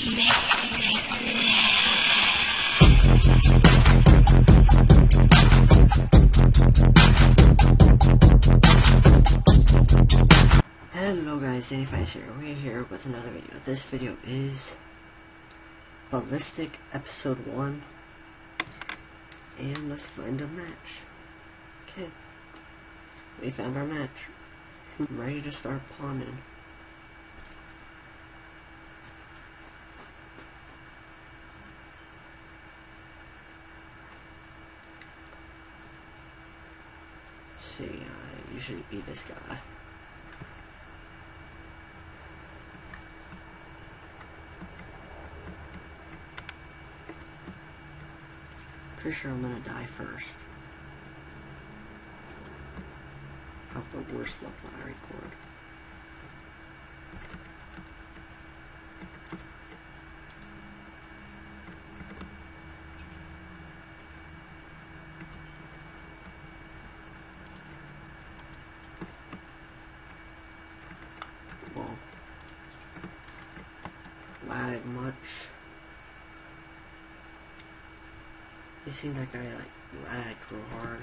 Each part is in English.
Hello guys, Danny5 here. We're here with another video. This video is Ballistic Episode 1. And let's find a match. Okay. We found our match. I'm ready to start pawning. See, I usually beat this guy. Pretty sure I'm gonna die first. I have the worst luck when I record. Well, lag much. You seen that guy like lagged real hard.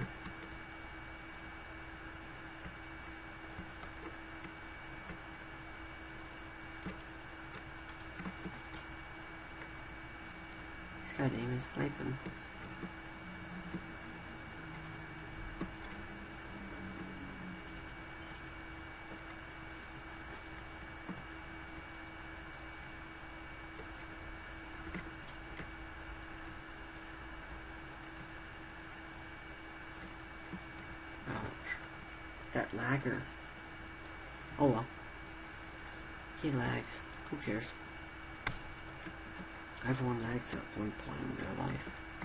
This guy name is sniping. That lagger. Oh well. He lags. Who cares? Everyone lags at one point in their life.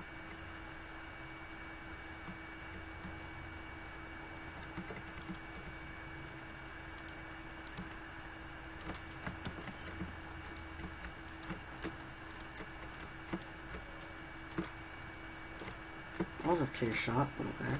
That was a clear shot, but okay.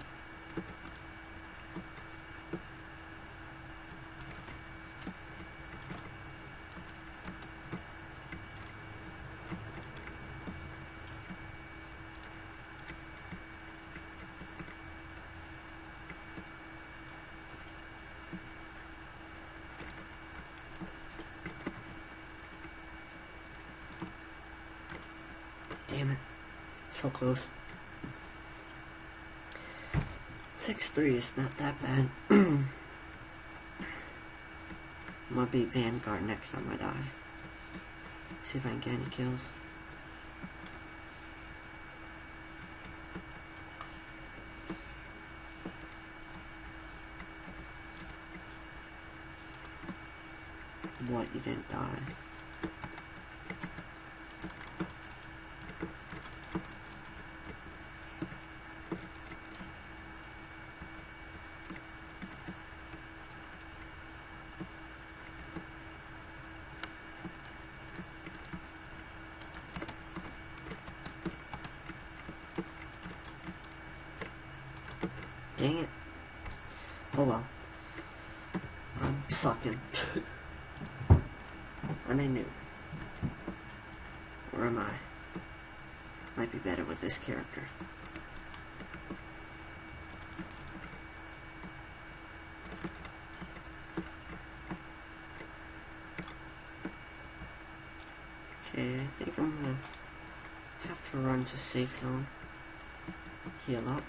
Damn it. So close. 6-3 is not that bad. I'm gonna beat Vanguard next time I die. See if I can get any kills. What, you didn't die? Dang it. Oh well. I'm sucking. And I knew. Where am I? Might be better with this character. Okay, I think I'm gonna have to run to safe zone. Heal up.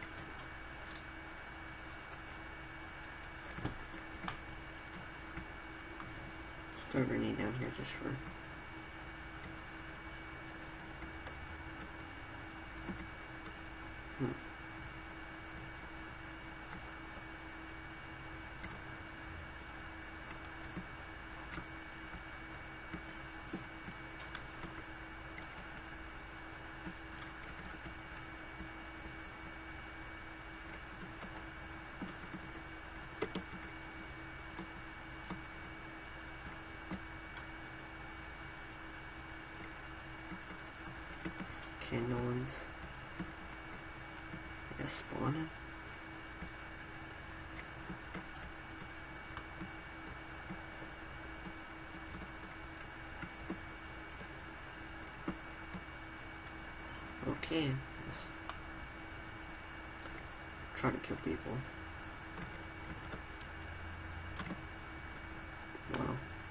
Throw a grenade down here just for... Okay, no one's, I guess, spawning. Okay, let's try to kill people. Wow.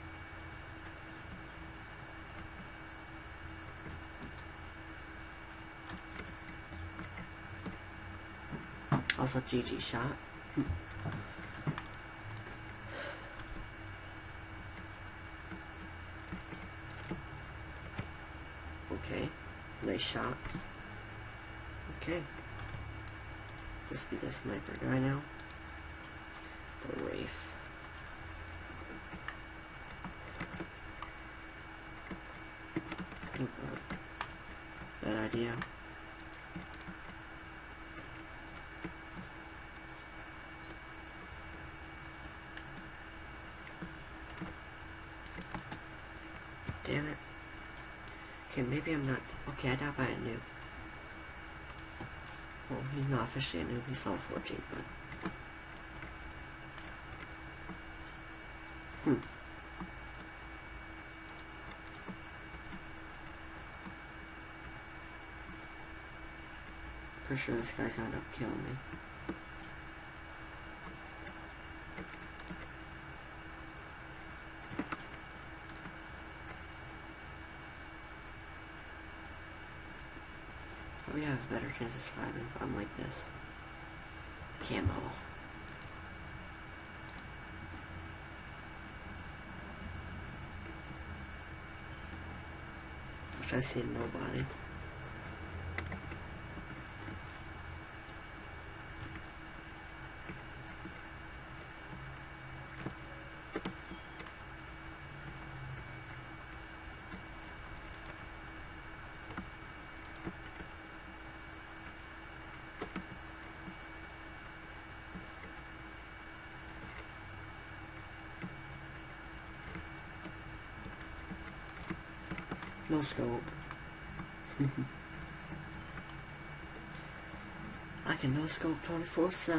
Also, GG shot. Okay, nice shot. Okay, just be the sniper guy now. The Wraith. Oh god, bad idea. Damn it. Okay, maybe I'm not. Okay, I died by a noob. Well, he's not officially a noob, he's level 14, but. Pretty sure this guy's gonna end up killing me. We have a better chance of surviving if I'm like this. Camo. Which I see nobody. No scope. I can no scope 24/7.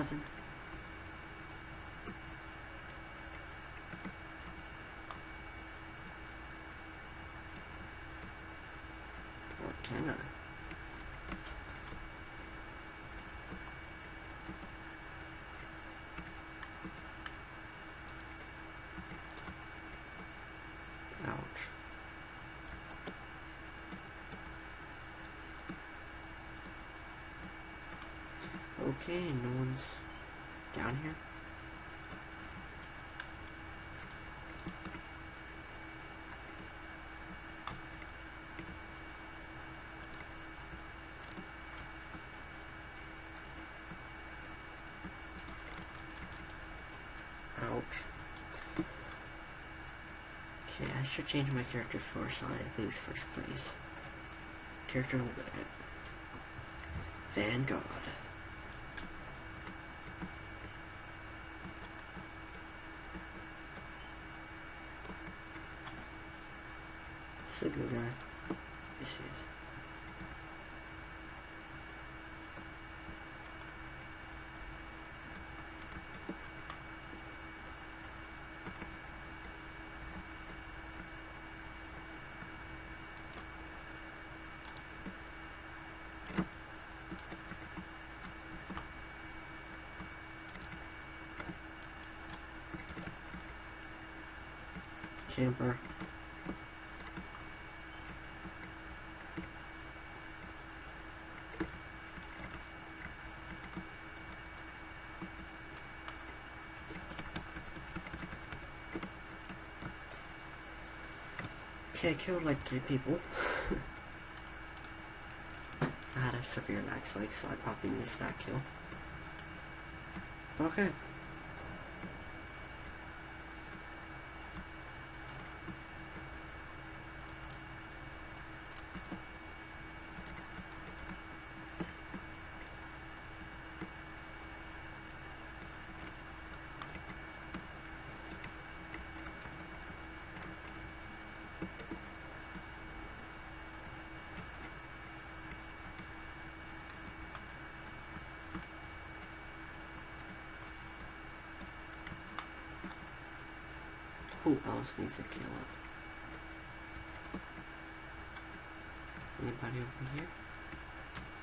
Or can I? Ouch. Okay, no one's down here. Ouch. Okay, I should change my character for so I lose first place. Character will get it. Vanguard. This is a good guy. Yes, he is. Camper. Okay, I killed like 3 people. I had a severe lag spike, so I probably missed that kill. Okay. Who else needs a kill up? Anybody over here?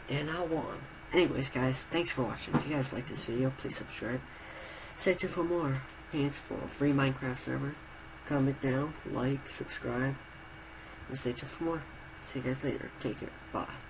and I won. Anyways, guys, thanks for watching. If you guys like this video, please subscribe. Stay tuned for more hints for a free Minecraft server. Comment down, like, subscribe, and stay tuned for more. See you guys later. Take care. Bye.